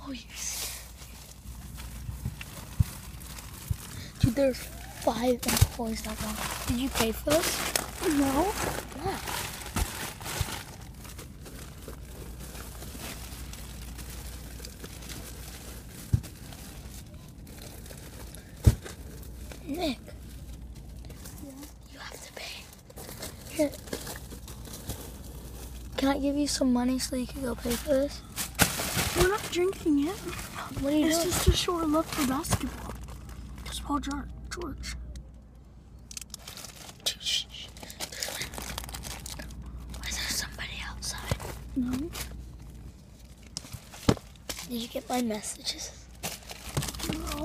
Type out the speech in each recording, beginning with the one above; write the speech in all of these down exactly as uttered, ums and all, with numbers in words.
Oh, you're scared. Dude, there's five employees that want. Did you pay for this? No. What? Nick. Yeah. You have to pay. Here. Can I give you some money so you can go pay for this? We're not drinking it. What are you It's doing? just a short look for basketball. It's Paul George. George. Shh, shh. Is there somebody outside? No. Did you get my messages? No.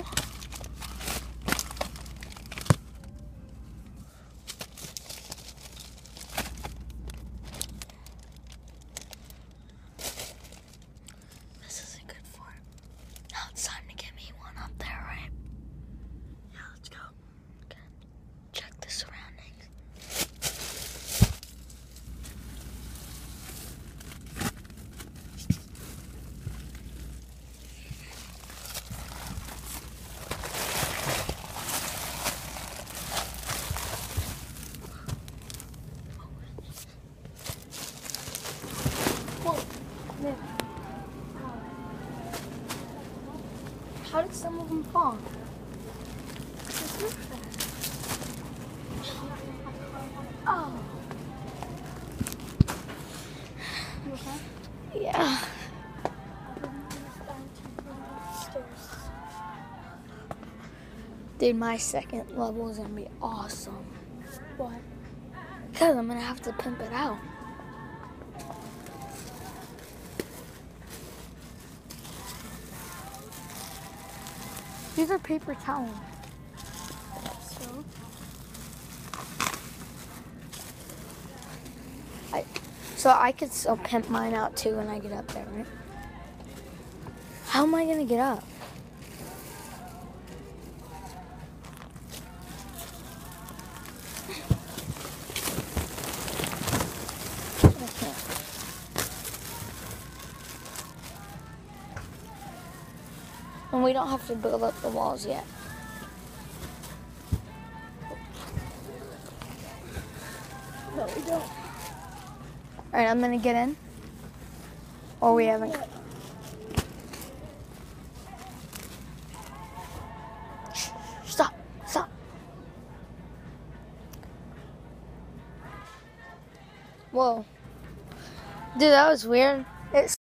This isn't good for it. Now it's time to get me one up there, right? Yeah, let's go. Okay. Check the surroundings. Whoa, Nick. How did some of them fall? Oh. You okay? Yeah. Dude, my second level is gonna be awesome. Why? Because I'm gonna have to pimp it out. These are paper towels. So? I, so I could still pimp mine out too when I get up there, right? How am I gonna get up? I can't. And we don't have to build up the walls yet. No, we don't. Alright, I'm gonna get in. Or we haven't. Shh, stop, stop. Whoa. Dude, that was weird. It's